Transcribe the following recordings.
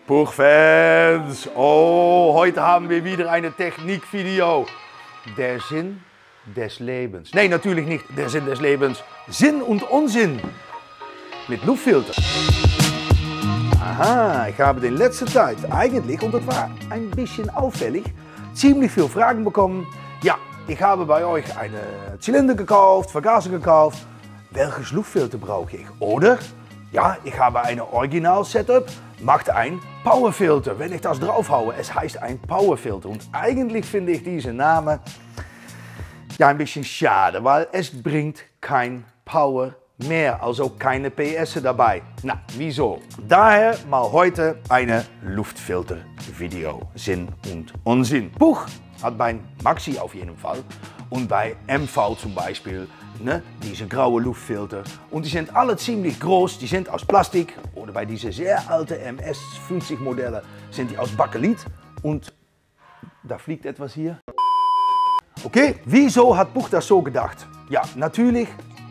Puchfans, oh, heute haben wir wieder eine Technikvideo. Der Sinn des Lebens. Nee, natürlich nicht der Sinn des Lebens. Sinn und Unsinn mit Luftfilter. Aha, ich habe in letzter Zeit eigentlich, und das war ein bisschen auffällig, ziemlich viel Fragen bekommen. Ja, ich habe bei euch eine Zylinder gekauft, Vergaser gekauft. Welches Luftfilter brauche ich? Oder, ja, ich habe ein Original-Setup, macht ein Powerfilter. Wenn ich das draufhaue, es heißt ein Powerfilter. Und eigentlich finde ich diesen Namen ja ein bisschen schade, weil es bringt kein Power mehr, also keine PS dabei. Na, wieso? Daher mal heute eine Luftfilter-Video. Sinn und Unsinn. Puch hat bei Maxi auf jeden Fall und bei MV zum Beispiel diese graue Luftfilter. Und die sind alle ziemlich groß, die sind aus Plastik. Oder bei diese sehr alten MS-50 Modelle sind die aus Bakelit. Und da fliegt etwas hier. Okay, wieso hat Puch das so gedacht? Ja, natürlich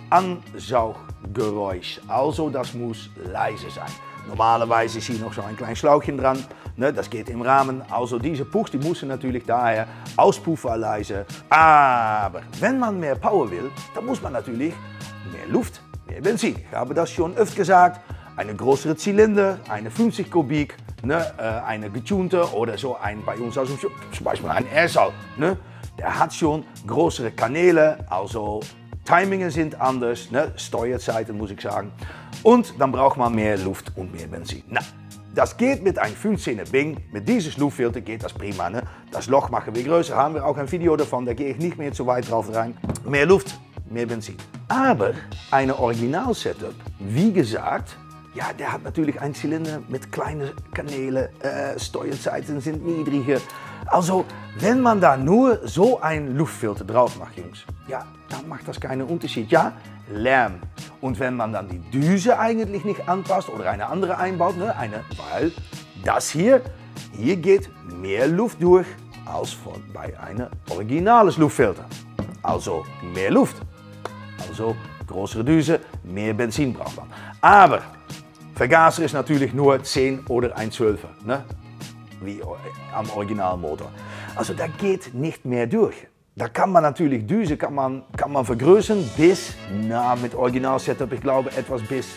Ansauggeräusch. Also das muss leise sein. Normalerweise ist hier noch so ein kleines Schlauchchen dran. Das geht im Rahmen. Also diese Puchs, die müssen natürlich daher auspuffen leise. Aber wenn man mehr Power will, dann muss man natürlich mehr Luft, mehr Benzin. Ich habe das schon öfter gesagt. Eine größere Zylinder, eine 50 Kubik, eine getunte oder so ein bei uns also zum Beispiel ein Airsal. Der hat schon größere Kanäle, also Timingen sind anders, Steuerzeiten muss ich sagen. Und dann braucht man mehr Luft und mehr Benzin. Na, das geht mit einem 15er Bing, mit diesem Luftfilter geht das prima. Das Loch machen wir größer, haben wir auch ein Video davon, da gehe ich nicht mehr zu weit drauf rein. Mehr Luft, mehr Benzin. Aber ein Original-Setup, wie gesagt, ja, der hat natürlich einen Zylinder mit kleinen Kanälen, Steuerzeiten sind niedriger. Also, wenn man da nur so einen Luftfilter drauf macht, Jungs, ja, dann macht das keinen Unterschied. Ja, Lärm. Und wenn man dann die Düse eigentlich nicht anpasst oder eine andere einbaut, weil das hier geht mehr Luft durch als bei einem originales Luftfilter. Also mehr Luft, also größere Düse, mehr Benzin braucht man. Aber Vergaser ist natürlich nur 10 oder ein 12er, wie am Originalmotor. Also da geht nicht mehr durch. Da kann man natürlich Düse kann man vergrößern bis, mit Original-Setup, ich glaube etwas bis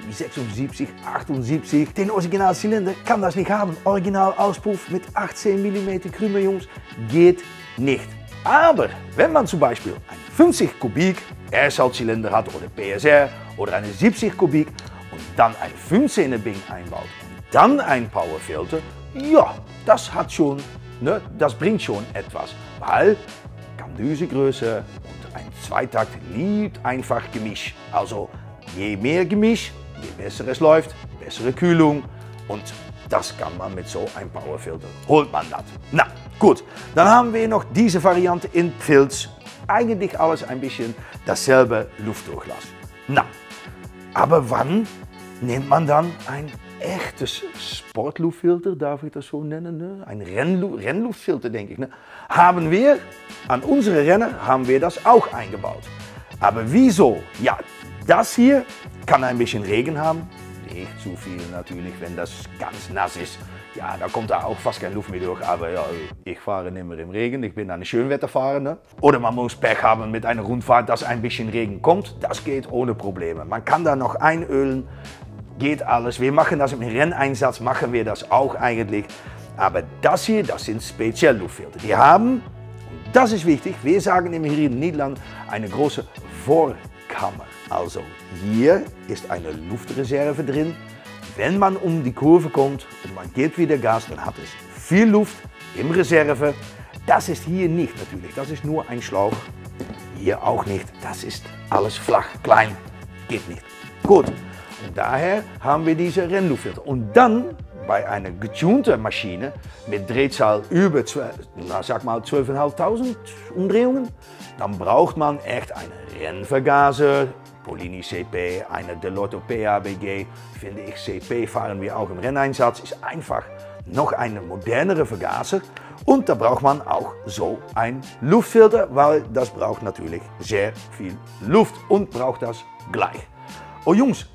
76, 78. Den Originalzylinder kann das nicht haben. Original-Auspuff mit 18 mm Krümel, Jungs, geht nicht. Aber wenn man zum Beispiel einen 50 Kubik Airsal-Zylinder hat oder PSR oder eine 70 Kubik und dann ein 15er Bing einbaut und dann ein Powerfilter, ja, das hat schon, das bringt schon etwas, weil Düsegröße und ein Zweitakt liebt einfach Gemisch. Also je mehr Gemisch, je besser es läuft, bessere Kühlung und das kann man mit so einem Powerfilter, holt man das. Na gut, dann haben wir noch diese Variante in Filz. Eigentlich alles ein bisschen dasselbe Luftdurchlass. Na, aber wann nimmt man dann ein echtes Sportluftfilter, darf ich das so nennen? Ein Rennluftfilter, denke ich. Haben wir, an unsere Renner haben wir das auch eingebaut. Aber wieso? Ja, das hier kann ein bisschen Regen haben. Nicht zu viel natürlich, wenn das ganz nass ist. Ja, da kommt da auch fast keine Luft mehr durch. Aber ja, ich fahre nicht mehr im Regen, ich bin ein Schönwetterfahrer. Oder man muss Pech haben mit einer Rundfahrt, dass ein bisschen Regen kommt. Das geht ohne Probleme. Man kann da noch einölen. Geht alles. Wir machen das im Renneinsatz, machen wir das auch eigentlich. Aber das hier, das sind spezielle Luftfilter. Die haben, und das ist wichtig, wir sagen immer hier in Nederland, eine große Vorkammer. Also hier ist eine Luftreserve drin. Wenn man um die Kurve kommt und man gibt wieder Gas, dann hat es viel Luft im Reserve. Das ist hier nicht natürlich, das ist nur ein Schlauch. Hier auch nicht, das ist alles flach, klein, geht nicht. Gut. Und daher haben wir diese Rennluftfilter. Und dann bei einer getunten Maschine mit Drehzahl über 12.500 Umdrehungen, dann braucht man echt einen Rennvergaser, Polini CP, eine Delotto PABG, finde ich CP fahren wir auch im Renneinsatz, ist einfach noch ein modernere Vergaser. Und da braucht man auch so ein Luftfilter, weil das braucht natürlich sehr viel Luft und braucht das gleich. Oh Jungs,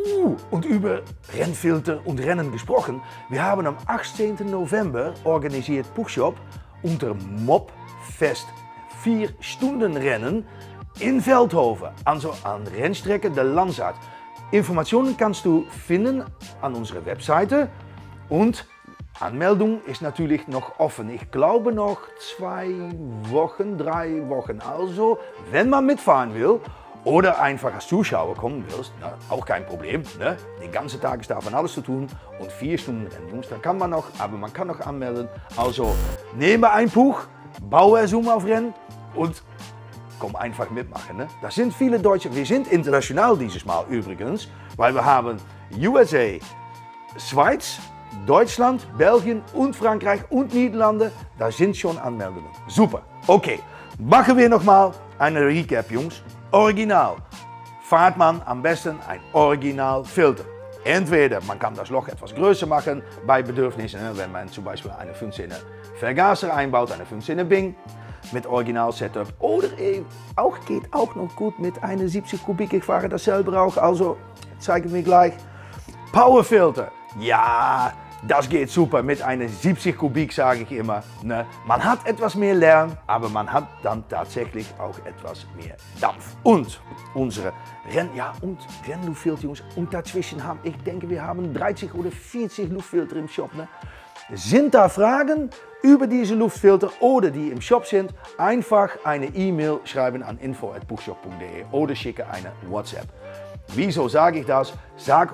Und über Rennfilter und Rennen gesprochen. Wir haben am 18. November organisiert Puchshop unter Mobfest 4-Stunden-Rennen in Veldhoven, also an Rennstrecke der Lansart. Informationen kannst du finden an unserer Webseite und Anmeldung ist natürlich noch offen. Ich glaube noch 2 Wochen, 3 Wochen. Also, wenn man mitfahren will oder einfach als Zuschauer kommen willst, na, auch kein Problem. Ne? Den ganzen Tag ist davon alles zu tun und 4 Stunden Rennen, Jungs, dann kann man noch, aber man kann noch anmelden. Also, nehme ein Buch, baue Zoom auf Rennen und komm einfach mitmachen. Ne? Da sind viele Deutsche, wir sind international dieses Mal übrigens, weil wir haben USA, Schweiz, Deutschland, Belgien und Frankreich und Niederlande, da sind schon Anmeldungen. Super. Okay, machen wir nochmal eine Recap, Jungs. Original. Fahrt man am besten ein Originalfilter. Entweder man kann das Loch etwas größer machen bei Bedürfnissen, wenn man zum Beispiel eine 15er Vergaser einbaut, eine 15er Bing mit Original-Setup. Oder geht auch noch gut mit einer 70 Kubik. Ich fahre das selber auch, also zeige mir gleich. Powerfilter. Ja, das geht super mit einer 70 Kubik, sage ich immer. Ne? Man hat etwas mehr Lärm, aber man hat dann tatsächlich auch etwas mehr Dampf. Und unsere Rennluftfilter, Jungs. Und dazwischen haben, ich denke, wir haben 30 oder 40 Luftfilter im Shop. Ne? Sind da Fragen über diese Luftfilter oder die im Shop sind? Einfach eine E-Mail schreiben an info@puchshop.de oder schicke eine WhatsApp. Wieso sage ich das? Sag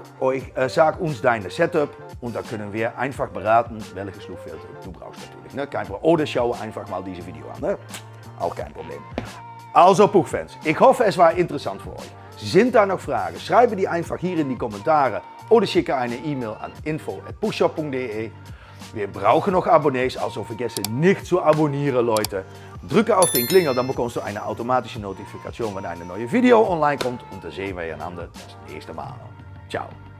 uns deine Setup und dann können wir einfach beraten, welches Luftfilter du brauchst natürlich. Ne? Kein Problem. Oder schau einfach mal dieses Video an. Ne? Auch kein Problem. Also Puchfans, ich hoffe es war interessant für euch. Sind da noch Fragen? Schreibe die einfach hier in die Kommentare oder schicke eine E-Mail an info@puchshop.de. Wir brauchen noch Abonnees, also vergesse nicht zu abonnieren, Leute. Drücke auf den Klingel, dann bekommst du eine automatische Notifikation, wenn ein neues Video online kommt. Und dann sehen wir einander das nächste Mal. Ciao.